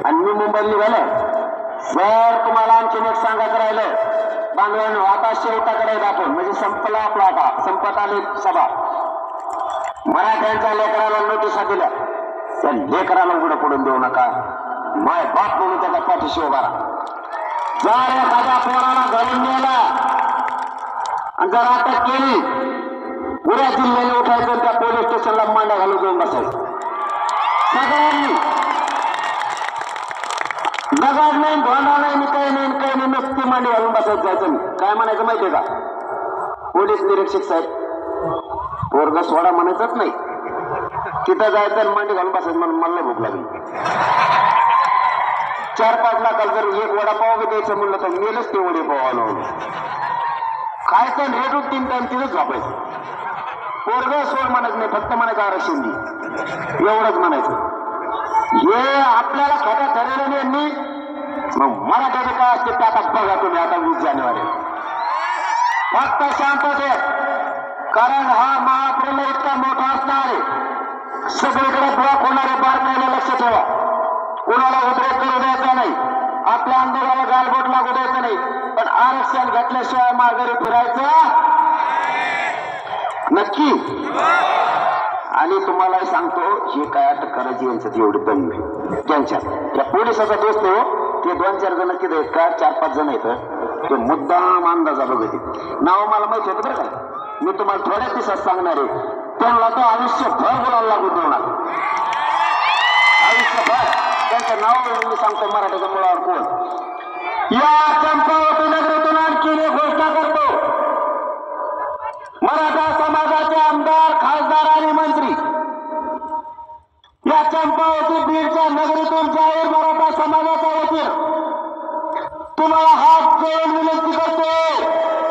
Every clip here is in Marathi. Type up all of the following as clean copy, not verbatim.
आणि मी मुंबईला निघालो. जर तुम्हाला आणखीन एक सांगायचं राहिलं बांधवांनो, आता शेवटाकडे आपण म्हणजे संपला आपला, आता संपत आली सभा. मराठ्यांच्या लेकराला नोटिसा दिल्या, त्या लेकराला उघडं पडून देऊ नका. माय बाप म्हणून त्याच्या पाठीशी उभा राहा. जर एखाद्या पोराला घालून नेला आणि जर अटक केली, पुऱ्या जिल्ह्याने उठायचं त्या पोलीस स्टेशनला मांड्या घालून देऊन बसायचं. सगळ्यांनी दगड नाही, धोंडा नाही, काही नाही, नुसती मांडी घालून बसायचं जायचं. काय म्हणायचं माहितीये का, पोलीस निरीक्षक साहेब पोरग सोडा म्हणायचंच नाही. तिथं जायचं आणि मांडी घालून बसायचं. म्हणून मला भूक लागली. 4-5 लाखाला जर एक वडापाव द्यायचं म्हणलं तर मेलच ते वडेपाव आणून खायचं, रेटून 3 टाइम तिथंच झोपायचं. पोरग सोड म्हणायचं नाही, फक्त म्हणायचं आरक्षण दे, एवढंच म्हणायचं. हे आपल्याला खोट्या ठरवलं यांनी. मग मराठ्याचे काय असते ते आता बघा तुम्ही. आता 20 जानेवारी फक्त शांततेत, कारण हा महाप्रलय इतका मोठा असणार आहे. सगळीकडे ब्लॉक होणारे बारकाईला लक्ष ठेवा. कोणाला उद्रेक करू द्यायचा नाही, आपल्या आंदोलनाला गालबोट लागू द्यायचं नाही. पण आरक्षण घेतल्याशिवाय माघारी फिरायचं नक्की. आणि तुम्हाला सांगतो, हे काय अटक करायची यांच्यात एवढी दंग त्यांच्यात. या पोलिसाचा दोस्त हो, ते 2-4 जण तिथे आहेत का, 4-5 जण आहेत. ते मुद्दाम अंदाजा बघते. नाव मला माहिती होतं बरं का, मी तुम्हाला थोड्या दिवसात सांगणार आहे. त्यांना तो आयुष्यभर बोलायला लागू देणार, आयुष्यभर. त्यांचं नाव मी सांगतो मराठीच्या मुळावर कोण. या चंपावती नगरीतून आणखी एक घोषणा करतो. मराठा समाजाचे आमदार, खासदार आणि मंत्री या चंपावती बीडच्या नगरीतून जाहीर मराठा समाजाच्या वतीनं तुम्हाला हात जोडून विनंती करतो.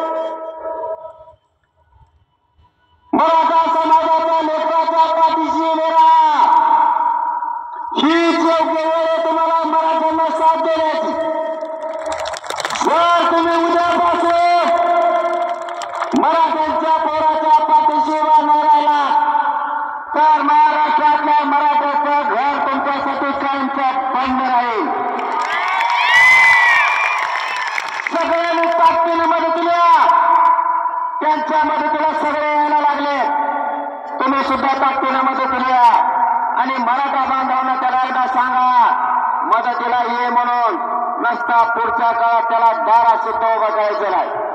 मराठा समाजाच्या लेकराच्या पाठीशी उभे राहा. हीच योग्य वेळ आहे तुम्हाला मराठ्यांना साथ देण्याची. जर तुम्ही उद्यापासून मराठ्यांच्या पोराच्या पाठीशी उभा न राहिला तर महाराष्ट्रातल्या मराठ्याचं घर तुमच्यासाठी कायमचं बंद राहील. सगळ्यांनी ताकदीने मदतीला, त्यांच्या मदतीला सगळे यायला लागले. तुम्ही सुद्धा ताकदीने मदतीला. आणि मराठा बांधवांना त्याला एकदा सांगा, मदतीला ये म्हणून. नसता पुढच्या काळात त्याला दारात सुद्धा उभं करायचं नाही.